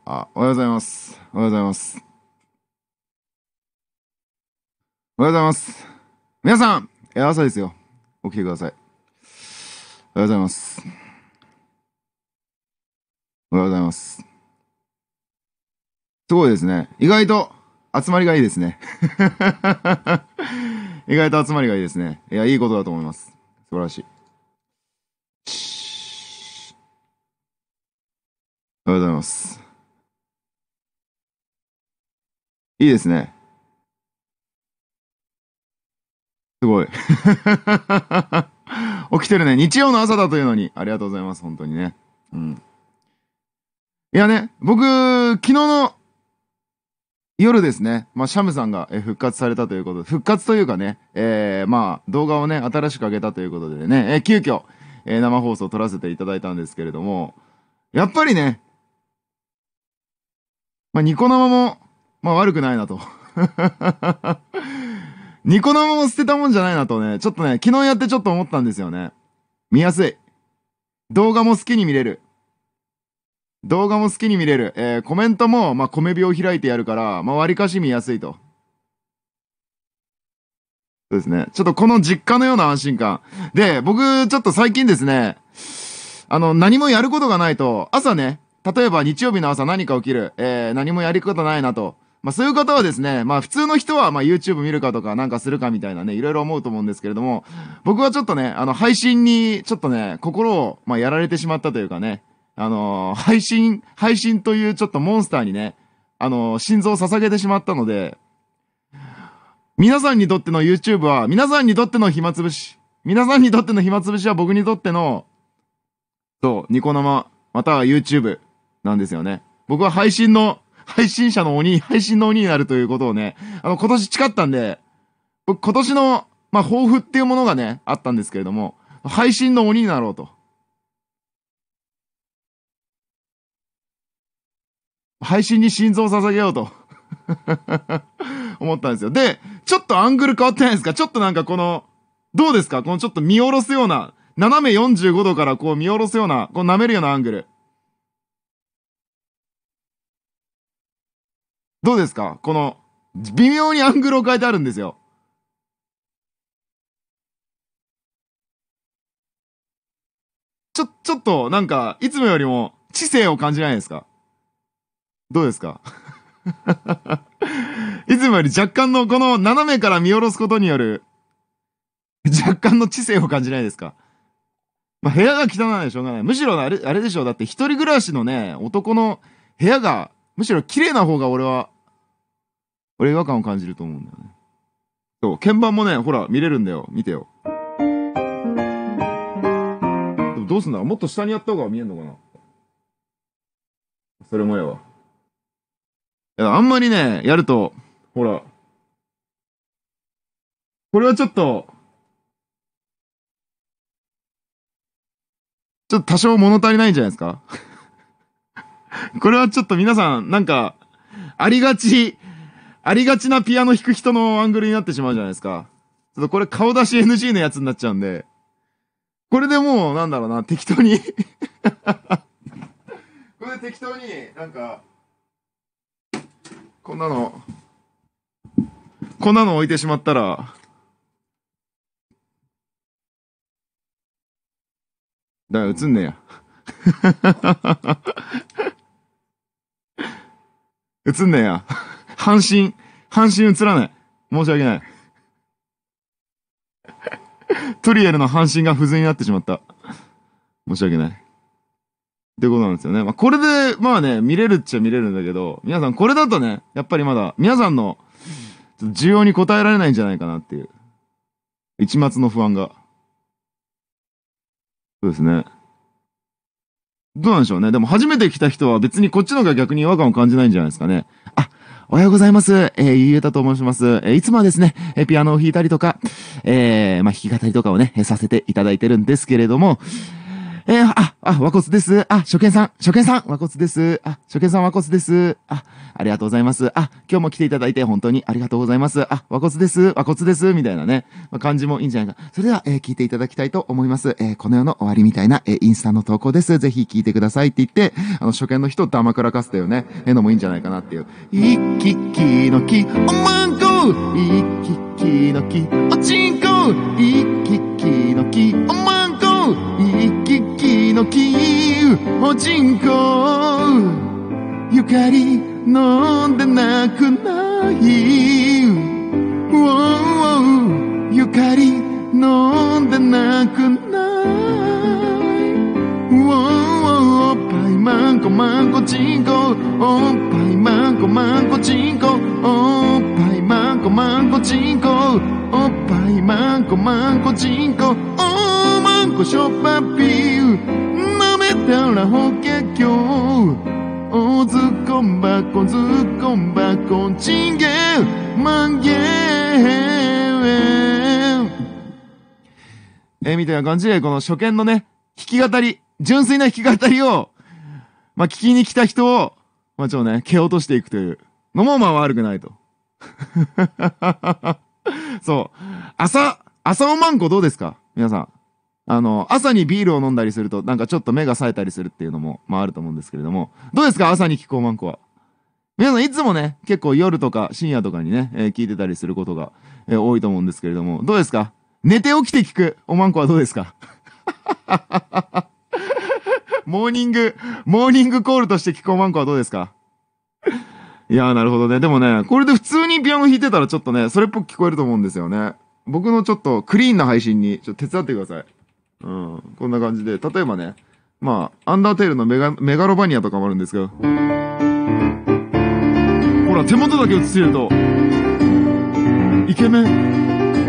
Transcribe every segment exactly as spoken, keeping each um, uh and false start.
あ、おはようございます。おはようございます。おはようございます。皆さん、え、朝ですよ。起きてください。おはようございます。おはようございます。すごいですね。意外と集まりがいいですね。意外と集まりがいいですね。いや、いいことだと思います。素晴らしい。おはようございます。いいですね。すごい。起きてるね。日曜の朝だというのに。ありがとうございます。本当にね。うん。いやね、僕、昨日の夜ですね。まあ、シャムさんがえ復活されたということで、復活というかね、えー、まあ、動画をね、新しく上げたということでね、えー、急遽、えー、生放送を撮らせていただいたんですけれども、やっぱりね、まあ、ニコ生も、まあ、悪くないなと。ニコ生も捨てたもんじゃないなとね、ちょっとね、昨日やってちょっと思ったんですよね。見やすい。動画も好きに見れる。動画も好きに見れる。えー、コメントも、まあ、米秒開いてやるから、まあ、割かし見やすいと。そうですね。ちょっとこの実家のような安心感。で、僕、ちょっと最近ですね、あの、何もやることがないと、朝ね、例えば日曜日の朝何か起きる、えー、何もやることないなと。まあそういう方はですね、まあ普通の人はまあ YouTube 見るかとかなんかするかみたいなね、いろいろ思うと思うんですけれども、僕はちょっとね、あの配信にちょっとね、心をまあやられてしまったというかね、あのー、配信、配信というちょっとモンスターにね、あのー、心臓を捧げてしまったので、皆さんにとっての YouTube は、皆さんにとっての暇つぶし。皆さんにとっての暇つぶしは僕にとっての、そう、ニコ生、または YouTube なんですよね。僕は配信の、配信者の鬼、配信の鬼になるということをね、あの、今年誓ったんで、僕今年の、まあ、抱負っていうものがね、あったんですけれども、配信の鬼になろうと。配信に心臓を捧げようと。思ったんですよ。で、ちょっとアングル変わってないですか？ちょっとなんかこの、どうですか？このちょっと見下ろすような、斜めよんじゅうごどからこう見下ろすような、こう舐めるようなアングル。どうですか？この、微妙にアングルを変えてあるんですよ。ちょ、ちょっとなんか、いつもよりも知性を感じないですか？どうですか？いつもより若干のこの斜めから見下ろすことによる若干の知性を感じないですか？まあ、部屋が汚いのでしょうがない。むしろあれ、あれでしょう。だって一人暮らしのね、男の部屋が、むしろ綺麗な方が俺は、俺違和感を感じると思うんだよね。そう、鍵盤もね、ほら、見れるんだよ。見てよ。でもどうすんだろう？もっと下にやった方が見えんのかな？それもええわ。いや、あんまりね、やると、ほら、これはちょっと、ちょっと多少物足りないんじゃないですか？これはちょっと皆さん、なんか、ありがち、ありがちなピアノ弾く人のアングルになってしまうじゃないですか。ちょっとこれ顔出し エヌジー のやつになっちゃうんで、これでもう、なんだろうな、適当にこれで適当になんか、こんなの、こんなの置いてしまったら、だから映んねえや。映んねえや。半身、半身映らない。申し訳ない。トリエルの半身が不随になってしまった。申し訳ない。ってことなんですよね。まあ、これで、まあね、見れるっちゃ見れるんだけど、皆さんこれだとね、やっぱりまだ、皆さんの、需要に応えられないんじゃないかなっていう。一末の不安が。そうですね。どうなんでしょうね。でも初めて来た人は別にこっちの方が逆に違和感を感じないんじゃないですかね。あ、おはようございます。えー、ゆうえたと申します。えー、いつもはですね、えー、ピアノを弾いたりとか、えー、まあ、弾き語りとかをね、させていただいてるんですけれども、 えー、あ、あ、和骨です。あ、初見さん、初見さん、和骨です。あ、初見さん和骨です。あ、ありがとうございます。あ、今日も来ていただいて本当にありがとうございます。あ、和骨です。和骨です。みたいなね、まあ、感じもいいんじゃないか。それでは、えー、聞いていただきたいと思います。えー、この世の終わりみたいな、えー、インスタの投稿です。ぜひ聞いてくださいって言って、あの、初見の人って甘くらかせたよね。えー、のもいいんじゃないかなっていう。いききのき、おまんこいききのき、おちんこいききのき、おまんこいききのき、おちんこゆかり飲んでなくないウォーゆかり飲んでなくないウォーおっぱいまんこまんこちんこおっぱいまんこまんこちんこおっぱいまんこまんこちんこおっぱいまんこまんこちんこおまんこしょっぱぴー舐めたらほけきょうおずっこんばこずっこんばこちんげまんげえみたいな感じでこの初見のね弾き語り純粋な弾き語りをまあ聞きに来た人をまあちょっとね蹴落としていくというのもまあ悪くないとそう朝朝おまんこどうですか皆さん。あの、朝にビールを飲んだりすると、なんかちょっと目が冴えたりするっていうのも、まああると思うんですけれども、どうですか朝に聞くおまんこは。皆さんいつもね、結構夜とか深夜とかにね、えー、聞いてたりすることが、えー、多いと思うんですけれども、どうですか寝て起きて聞くおまんこはどうですかモーニング、モーニングコールとして聞くおまんこはどうですかいやーなるほどね。でもね、これで普通にピアノ弾いてたらちょっとね、それっぽく聞こえると思うんですよね。僕のちょっとクリーンな配信にちょっと手伝ってください。うん。こんな感じで。例えばね。まあ、アンダーテールのメガ、メガロバニアとかもあるんですけど。ほら、手元だけ映してると、イケメン。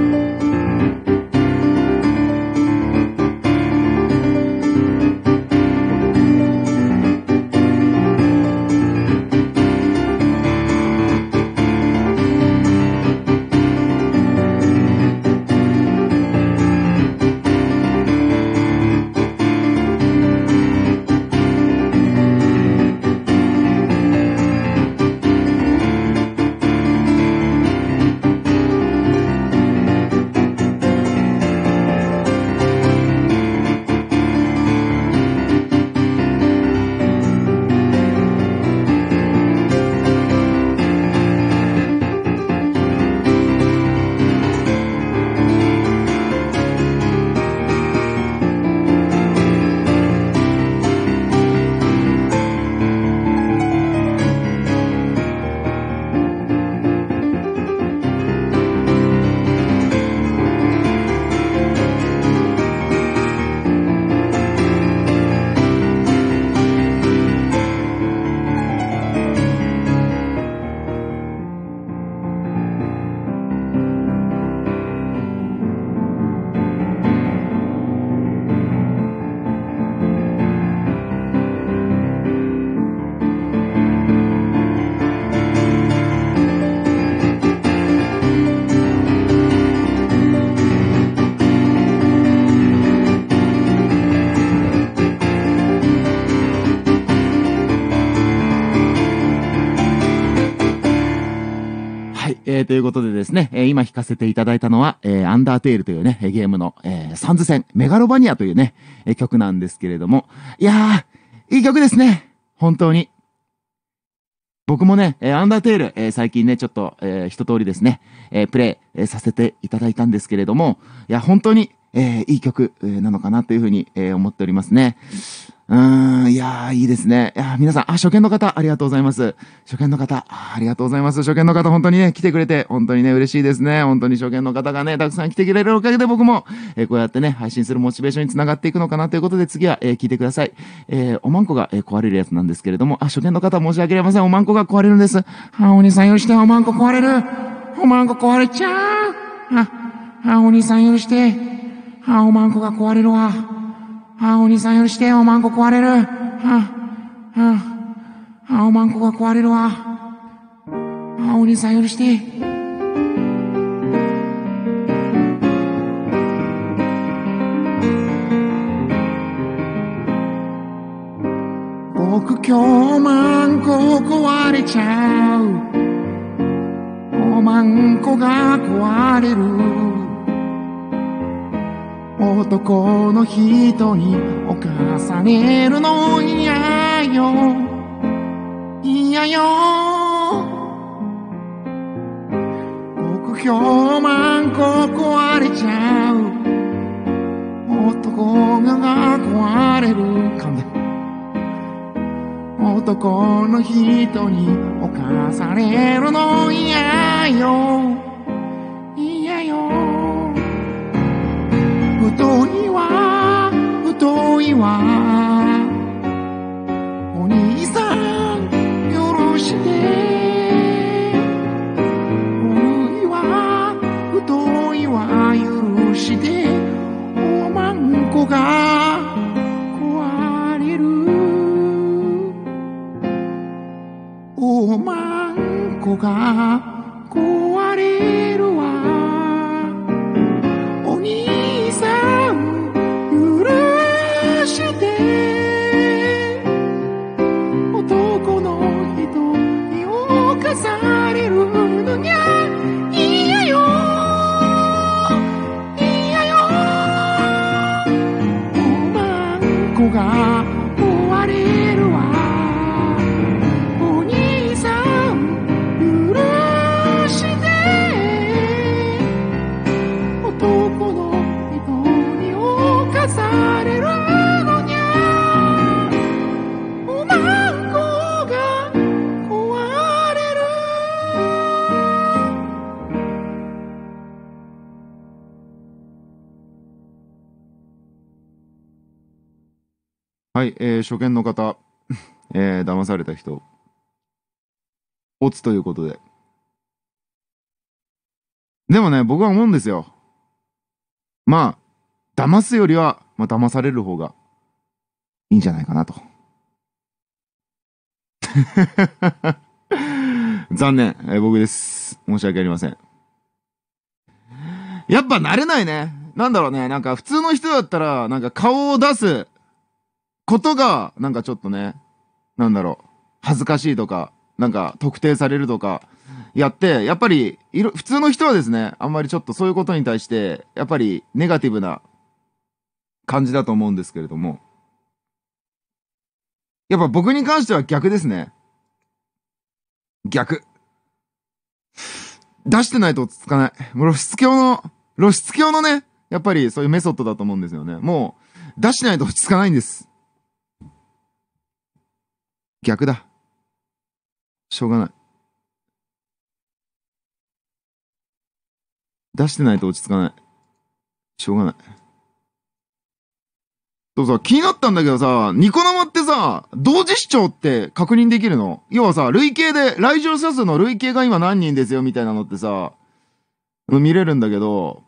えー、ということでですね、えー、今弾かせていただいたのは、えー、アンダーテールというね、ゲームの、えー、サンズ戦、メガロバニアというね、えー、曲なんですけれども、いやー、いい曲ですね。本当に。僕もね、えー、アンダーテール、えー、最近ね、ちょっと、えー、一通りですね、えー、プレイ、えー、させていただいたんですけれども、いや、本当に、えー、いい曲、えー、なのかなというふうに、えー、思っておりますね。うーん、いやー、いいですね。いやー、皆さん、あ、初見の方、ありがとうございます。初見の方、あ、ありがとうございます。初見の方、本当にね、来てくれて、本当にね、嬉しいですね。本当に初見の方がね、たくさん来てくれるおかげで僕も、えー、こうやってね、配信するモチベーションにつながっていくのかなということで、次は、えー、聞いてください。えー、おまんこが、えー、壊れるやつなんですけれども、あ、初見の方、申し訳ありません。おまんこが壊れるんです。あ、お兄さん許して、おまんこ壊れる。おまんこ壊れちゃう。あ、あ、お兄さん許して。あ、おまんこが壊れるわ。あ、お兄さん許して、おまんこ壊れる。あ、あ、あ、おまんこが壊れるわ。あ、お兄さん許して。 京マンコ壊れちゃう。おまんこが壊れる。男の人に侵されるの嫌よ。嫌よ。極評マンコ壊れちゃう。男が壊れる。噛んで。男の人に侵されるの嫌よ。嫌よ。太いわ、太いわ。お兄さん、よろして。太いわ、太いわ、許して。おまんこが壊れる。おまんこが壊れるわ。お兄さん許して男の人に侵されるのにゃ嫌よ嫌よ。おまんこが壊れるわ。はい、えー、初見の方、えー、騙された人、オツということで。でもね、僕は思うんですよ。まあ、騙すよりは、まあ、騙される方がいいんじゃないかなと。残念、えー、僕です。申し訳ありません。やっぱ慣れないね。なんだろうね、なんか普通の人だったら、なんか顔を出すことが、なんかちょっとね、なんだろう、恥ずかしいとか、なんか特定されるとか、やって、やっぱり、いろ、普通の人はですね、あんまりちょっとそういうことに対して、やっぱりネガティブな感じだと思うんですけれども、やっぱ僕に関しては逆ですね。逆。出してないと落ち着かない。露出狂の、露出狂のね、やっぱりそういうメソッドだと思うんですよね。もう、出しないと落ち着かないんです。逆だ。しょうがない。出してないと落ち着かない。しょうがない。そうさ、気になったんだけどさ、ニコ生ってさ、同時視聴って確認できるの？要はさ、累計で、来場者数の累計が今何人ですよみたいなのってさ、見れるんだけど、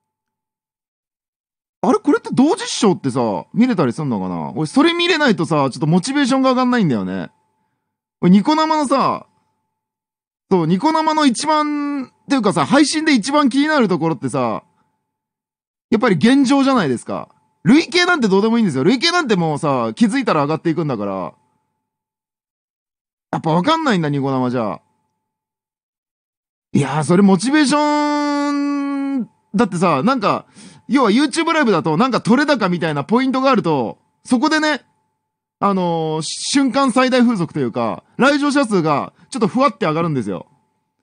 あれこれって同時視聴ってさ、見れたりすんのかな？俺、それ見れないとさ、ちょっとモチベーションが上がんないんだよね。俺、ニコ生のさ、そう、ニコ生の一番、っていうかさ、配信で一番気になるところってさ、やっぱり現状じゃないですか。累計なんてどうでもいいんですよ。累計なんてもうさ、気づいたら上がっていくんだから。やっぱわかんないんだ、ニコ生じゃ。いやー、それモチベーション、だってさ、なんか、要は YouTube ライブだとなんか取れ高みたいなポイントがあると、そこでね、あのー、瞬間最大風速というか、来場者数がちょっとふわって上がるんですよ。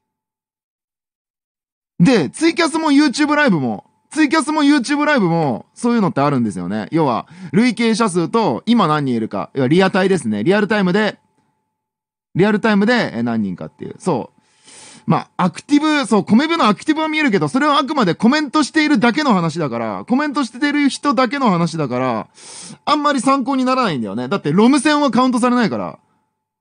で、ツイキャスも YouTube ライブも、ツイキャスも YouTube ライブも、そういうのってあるんですよね。要は、累計者数と、今何人いるか。要はリアタイですね。リアルタイムで、リアルタイムで何人かっていう。そう。まあ、アクティブ、そう、コメブのアクティブは見えるけど、それはあくまでコメントしているだけの話だから、コメントしている人だけの話だから、あんまり参考にならないんだよね。だって、ロム線はカウントされないから。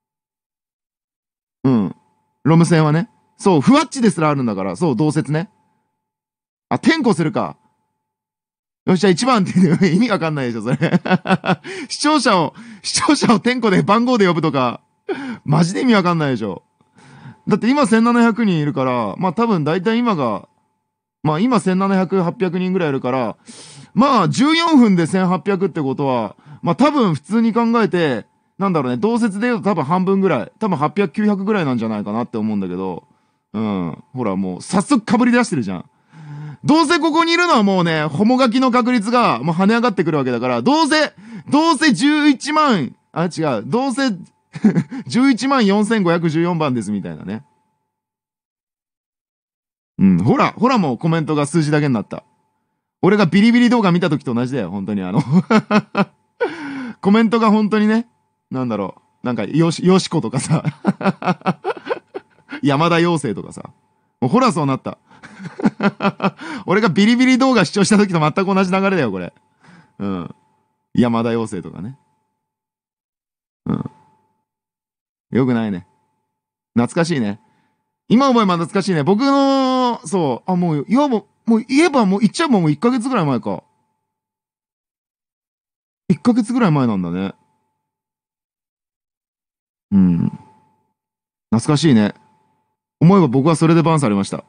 うん。ロム線はね。そう、ふわっちですらあるんだから、そう、同説ね。あ、転校するか。よっしゃ、一番って意味わかんないでしょ、それ。視聴者を、視聴者を転校で番号で呼ぶとか、マジで意味わかんないでしょ。だって今せんななひゃくにんいるから、まあ多分大体今が、まあ今せんななひゃく、はっぴゃくにんぐらいいるから、まあじゅうよんふんでせんはっぴゃくってことは、まあ多分普通に考えて、 なんだろうね、同説で言うと多分半分ぐらい、多分はっぴゃく、きゅうひゃくぐらいなんじゃないかなって思うんだけど、うん。ほらもう、早速かぶり出してるじゃん。どうせここにいるのはもうね、ホモ書きの確率がもう跳ね上がってくるわけだから、どうせ、どうせじゅういちまん、あ、違う、どうせじゅういちまんよんせんごひゃくじゅうよんばんですみたいなね。うん、ほら、ほらもうコメントが数字だけになった。俺がビリビリ動画見た時と同じだよ、本当にあのコメントが本当にね、なんだろう、なんか、よし、よしことかさ山田妖精とかさ。もうほらそうなった。俺がビリビリ動画視聴した時と全く同じ流れだよ、これ。うん。山田妖精とかね。うん。よくないね。懐かしいね。今思えば懐かしいね。僕の、そう、あ、もう、いや、もう、もう言えばもう言っちゃえばもういっかげつぐらい前か。いっかげつぐらい前なんだね。うん。懐かしいね。思えば僕はそれでバンされました。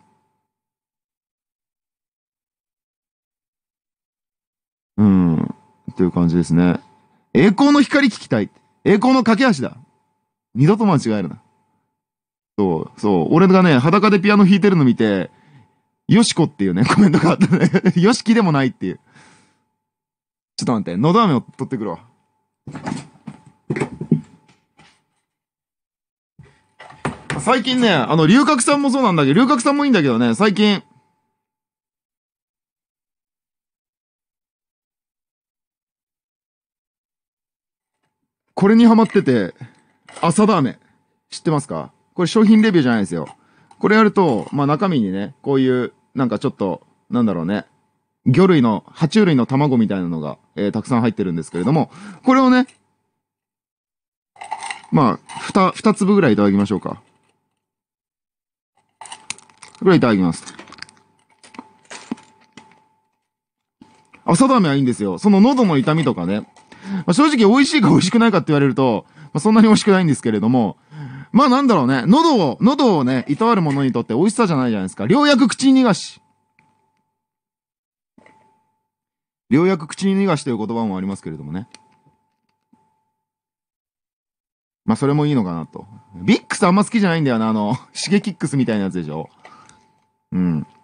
うん。っていう感じですね。栄光の光聞きたい。栄光の架け橋だ。二度と間違えるな。そう、そう。俺がね、裸でピアノ弾いてるの見て、よしこっていうね、コメントがあったね。よしきでもないっていう。ちょっと待って、のど飴を取ってくるわ。最近ね、あの、龍角さんもそうなんだけど、龍角さんもいいんだけどね、最近、これにハマってて、朝ダーメン。知ってますか？これ商品レビューじゃないですよ。これやると、まあ中身にね、こういう、なんかちょっと、なんだろうね、魚類の、爬虫類の卵みたいなのが、えー、たくさん入ってるんですけれども、これをね、まあ、二、二粒ぐらいいただきましょうか。ぐらいいただきます。朝ダーメンはいいんですよ。その喉の痛みとかね。まあ、正直美味しいか美味しくないかって言われると、まあ、そんなに美味しくないんですけれども、まあなんだろうね、喉を、喉をね、いたわるものにとって美味しさじゃないじゃないですか。良薬口に逃がし。良薬口に逃がしという言葉もありますけれどもね。まあそれもいいのかなと。ビックスあんま好きじゃないんだよな、あの、シゲキックスみたいなやつでしょ。うん。